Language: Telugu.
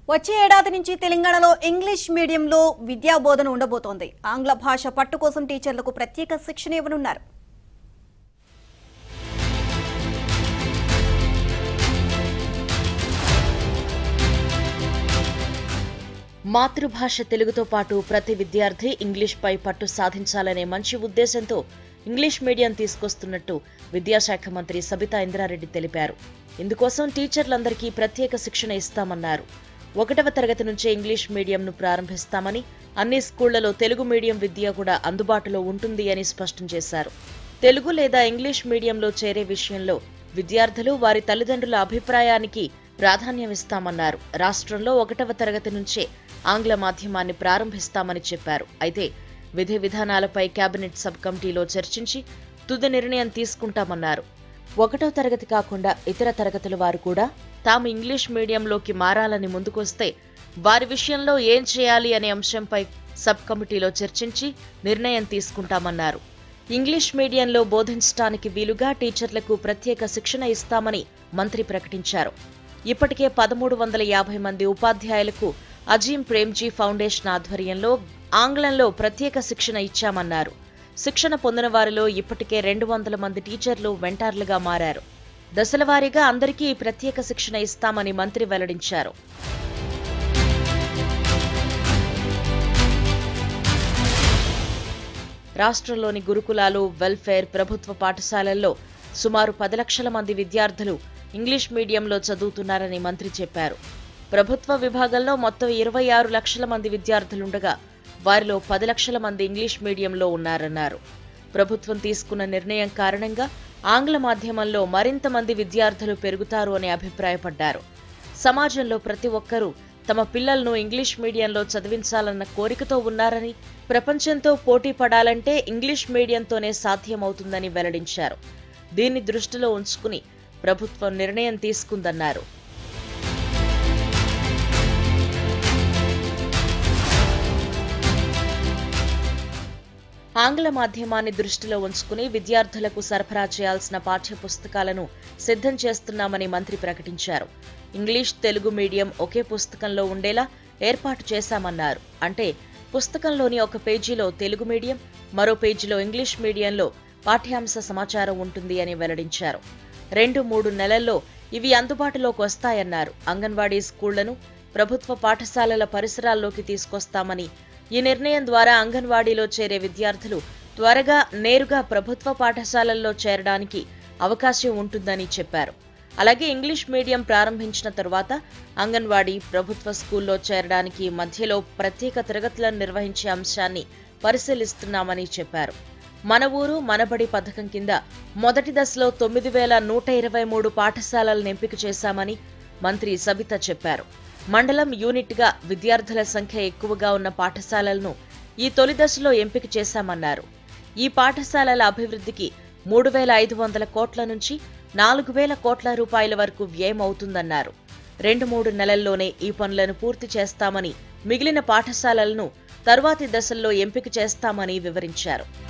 వచ్చే ఏడాది నుంచి తెలంగాణలో ఇంగ్లీష్ మీడియంలో విద్యా బోధన ఉండబోతోంది. ఆంగ్ల భాష పట్టు కోసం టీచర్లకు ప్రత్యేక శిక్షణ ఇవ్వనున్నారు. మాతృభాష తెలుగుతో పాటు ప్రతి విద్యార్థి ఇంగ్లీష్ పై పట్టు సాధించాలనే మంచి ఉద్దేశంతో ఇంగ్లీష్ మీడియం తీసుకొస్తున్నట్టు విద్యాశాఖ మంత్రి సబితా ఇంద్రారెడ్డి తెలిపారు. ఇందుకోసం టీచర్లందరికీ ప్రత్యేక శిక్షణ ఇస్తామన్నారు. 1వ తరగతి నుంచే ఇంగ్లీష్ మీడియంను ప్రారంభిస్తామని, అన్ని స్కూళ్లలో తెలుగు మీడియం విద్య కూడా అందుబాటులో ఉంటుంది అని స్పష్టం చేశారు. తెలుగు లేదా ఇంగ్లీష్ మీడియంలో చేరే విషయంలో విద్యార్థులు వారి తల్లిదండ్రుల అభిప్రాయానికి ప్రాధాన్యమిస్తామన్నారు. రాష్ట్రంలో 1వ తరగతి నుంచే ఆంగ్ల మాధ్యమాన్ని ప్రారంభిస్తామని చెప్పారు. అయితే విధి విధానాలపై కేబినెట్ సబ్ కమిటీలో చర్చించి తుది నిర్ణయం తీసుకుంటామన్నారు. 1వ తరగతి కాకుండా ఇతర తరగతుల వారు కూడా తాము ఇంగ్లీష్ మీడియంలోకి మారాలని ముందుకొస్తే వారి విషయంలో ఏం చేయాలి అనే అంశంపై సబ్ కమిటీలో చర్చించి నిర్ణయం తీసుకుంటామన్నారు. ఇంగ్లీష్ మీడియంలో బోధించడానికి వీలుగా టీచర్లకు ప్రత్యేక శిక్షణ ఇస్తామని మంత్రి ప్రకటించారు. ఇప్పటికే 1350 మంది ఉపాధ్యాయులకు అజీం ప్రేమ్జీ ఫౌండేషన్ ఆధ్వర్యంలో ఆంగ్లంలో ప్రత్యేక శిక్షణ ఇచ్చామన్నారు. శిక్షణ పొందిన వారిలో ఇప్పటికే 200 మంది టీచర్లు మెంటార్లుగా మారారు. దశలవారీగా అందరికీ ప్రత్యేక శిక్షణ ఇస్తామని మంత్రి వెల్లడించారు. రాష్ట్రంలోని గురుకులాలు, వెల్ఫేర్, ప్రభుత్వ పాఠశాలల్లో సుమారు 10 లక్షల మంది విద్యార్థులు ఇంగ్లీష్ మీడియంలో చదువుతున్నారని మంత్రి చెప్పారు. ప్రభుత్వ విభాగంలో మొత్తం 26 లక్షల మంది విద్యార్థులుండగా వారిలో 10 లక్షల మంది ఇంగ్లీష్ మీడియంలో ఉన్నారన్నారు. ప్రభుత్వం తీసుకున్న నిర్ణయం కారణంగా ఆంగ్ల మాధ్యమంలో మరింత మంది విద్యార్థులు పెరుగుతారు అని అభిప్రాయపడ్డారు. సమాజంలో ప్రతి ఒక్కరూ తమ పిల్లలను ఇంగ్లీష్ మీడియంలో చదివించాలన్న కోరికతో ఉన్నారని, ప్రపంచంతో పోటీ పడాలంటే ఇంగ్లీష్ మీడియంతోనే సాధ్యమవుతుందని వెల్లడించారు. దీన్ని దృష్టిలో ఉంచుకుని ప్రభుత్వం నిర్ణయం తీసుకుందన్నారు. ఆంగ్ల మాధ్యమాన్ని దృష్టిలో ఉంచుకుని విద్యార్థులకు సరఫరా చేయాల్సిన పాఠ్య పుస్తకాలను సిద్ధం చేస్తున్నామని మంత్రి ప్రకటించారు. ఇంగ్లీష్, తెలుగు మీడియం ఒకే పుస్తకంలో ఉండేలా ఏర్పాటు చేశామన్నారు. అంటే పుస్తకంలోని ఒక పేజీలో తెలుగు మీడియం, మరో పేజీలో ఇంగ్లీష్ మీడియంలో పాఠ్యాంశ సమాచారం ఉంటుంది అని వెల్లడించారు. 2-3 నెలల్లో ఇవి అందుబాటులోకి వస్తాయన్నారు. అంగన్వాడీ స్కూళ్లను ప్రభుత్వ పాఠశాలల పరిసరాల్లోకి తీసుకొస్తామని, ఈ నిర్ణయం ద్వారా అంగన్వాడీలో చేరే విద్యార్థులు త్వరగా నేరుగా ప్రభుత్వ పాఠశాలల్లో చేరడానికి అవకాశం ఉంటుందని చెప్పారు. అలాగే ఇంగ్లీష్ మీడియం ప్రారంభించిన తరువాత అంగన్వాడీ, ప్రభుత్వ స్కూల్లో చేరడానికి మధ్యలో ప్రత్యేక తరగతులను నిర్వహించే అంశాన్ని పరిశీలిస్తున్నామని చెప్పారు. మన ఊరు మనబడి పథకం కింద మొదటి దశలో 9123 పాఠశాలలను ఎంపిక చేశామని మంత్రి సబిత చెప్పారు. మండలం యూనిట్గా విద్యార్థుల సంఖ్య ఎక్కువగా ఉన్న పాఠశాలలను ఈ తొలి దశలో ఎంపిక చేశామన్నారు. ఈ పాఠశాలల అభివృద్ధికి 3500 కోట్ల నుంచి 4000 కోట్ల రూపాయల వరకు వ్యయం అవుతుందన్నారు. 2-3 నెలల్లోనే ఈ పనులను పూర్తి చేస్తామని, మిగిలిన పాఠశాలలను తరువాతి దశల్లో ఎంపిక చేస్తామని వివరించారు.